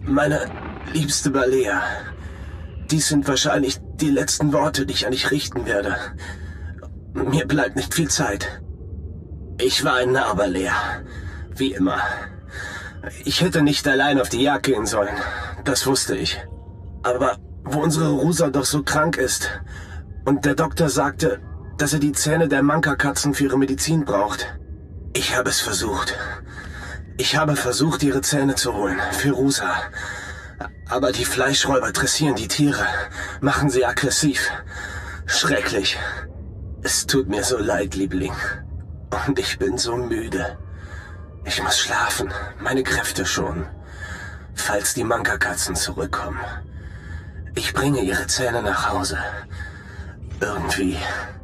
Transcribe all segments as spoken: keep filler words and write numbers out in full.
Meine liebste Balea, dies sind wahrscheinlich die letzten Worte, die ich an dich richten werde. Mir bleibt nicht viel Zeit. Ich war ein Narr, Balea. Wie immer. Ich hätte nicht allein auf die Jagd gehen sollen. Das wusste ich. Aber wo unsere Rusa doch so krank ist und der Doktor sagte, dass er die Zähne der Manka-Katzen für ihre Medizin braucht. Ich habe es versucht. Ich habe versucht, ihre Zähne zu holen, für Rusa. Aber die Fleischräuber dressieren die Tiere, machen sie aggressiv. Schrecklich. Es tut mir so leid, Liebling. Und ich bin so müde. Ich muss schlafen, meine Kräfte schonen. Falls die Manka-Katzen zurückkommen. Ich bringe ihre Zähne nach Hause. Irgendwie.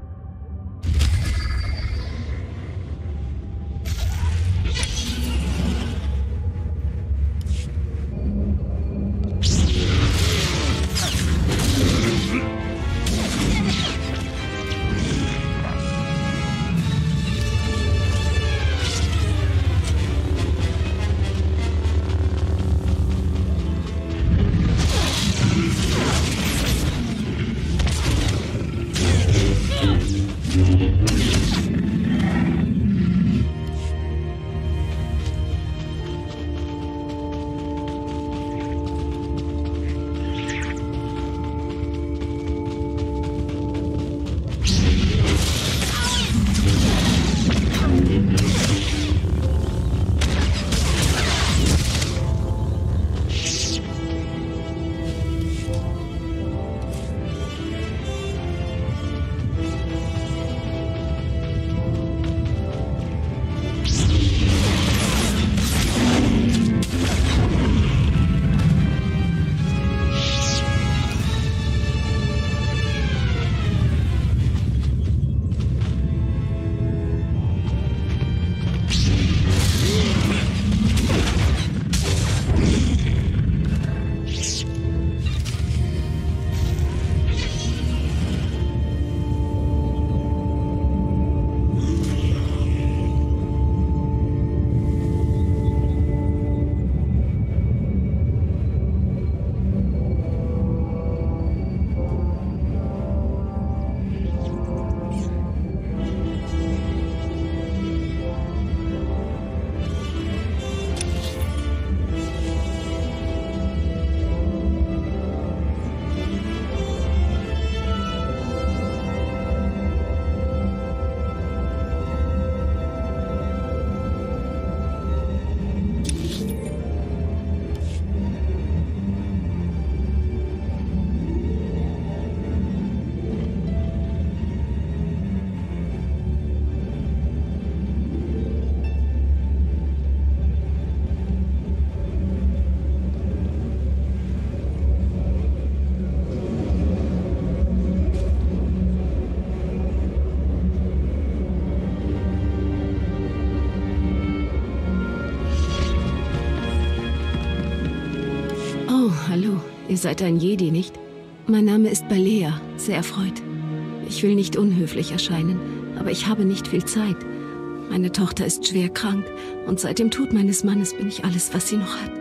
Hallo, ihr seid ein Jedi, nicht? Mein Name ist Balea, sehr erfreut. Ich will nicht unhöflich erscheinen, aber ich habe nicht viel Zeit. Meine Tochter ist schwer krank und seit dem Tod meines Mannes bin ich alles, was sie noch hat.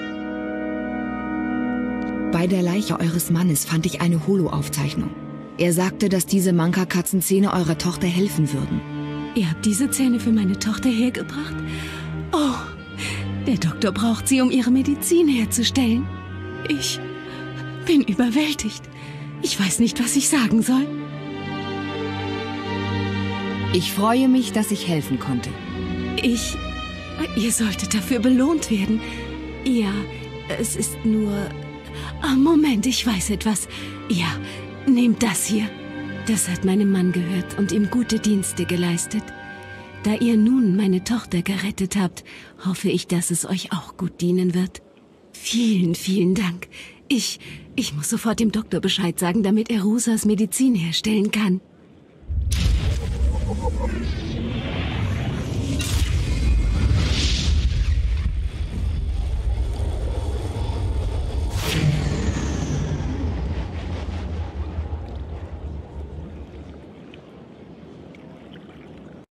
Bei der Leiche eures Mannes fand ich eine Holo-Aufzeichnung. Er sagte, dass diese Manka-Katzenzähne eurer Tochter helfen würden. Ihr habt diese Zähne für meine Tochter hergebracht? Oh, der Doktor braucht sie, um ihre Medizin herzustellen. Ich bin überwältigt. Ich weiß nicht, was ich sagen soll. Ich freue mich, dass ich helfen konnte. Ich... Ihr solltet dafür belohnt werden. Ja, es ist nur... Oh, Moment, ich weiß etwas. Ja, nehmt das hier. Das hat meinem Mann gehört und ihm gute Dienste geleistet. Da ihr nun meine Tochter gerettet habt, hoffe ich, dass es euch auch gut dienen wird. Vielen, vielen Dank. Ich, ich muss sofort dem Doktor Bescheid sagen, damit er Rusas Medizin herstellen kann.